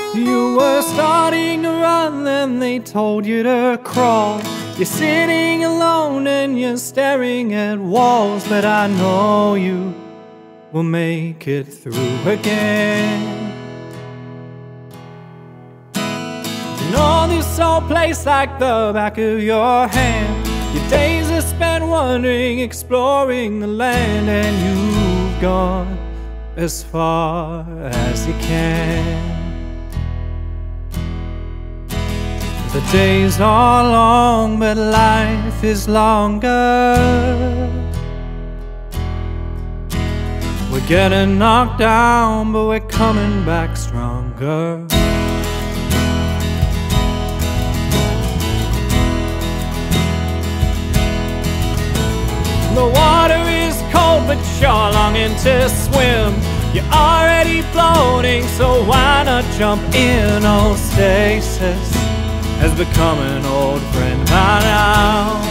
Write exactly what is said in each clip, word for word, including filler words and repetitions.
You were starting to run, then they told you to crawl. You're sitting alone and you're staring at walls, but I know you will make it through again. You know this old place like the back of your hand. Your days are spent wandering, exploring the land, and you've gone as far as you can. The days are long, but life is longer. We're getting knocked down, but we're coming back stronger. The water is cold, but you're longing to swim. You're already floating, so why not jump in? Oh, stasis has become an old friend by now.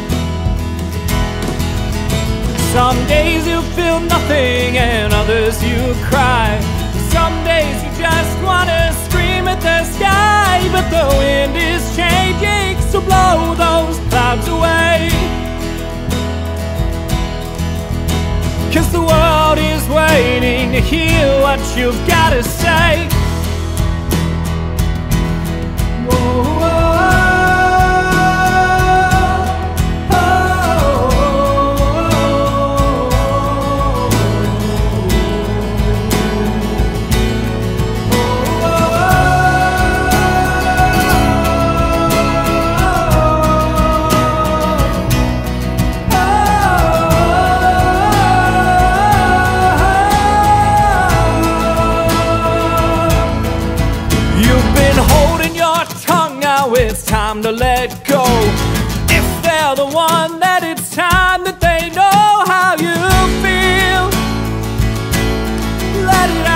Some days you feel nothing and others you cry. Some days you just wanna scream at the sky, but the wind is changing, so blow those clouds away. 'Cause the world is waiting to hear what you've gotta say. It's time to let go. If they're the one, then it's time that they know how you feel. Let it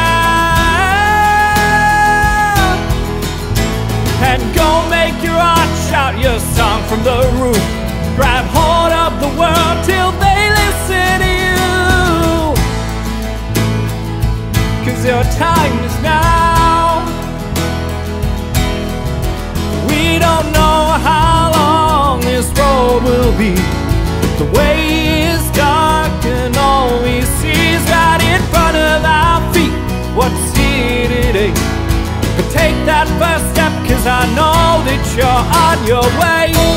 out and go make your art, shout your song from the roof. Grab hold of the world till they listen to you. 'Cause your time is now. We don't know how long this road will be. The way is dark and all we see is right in front of our feet. What's here today? But take that first step, 'cause I know that you're on your way.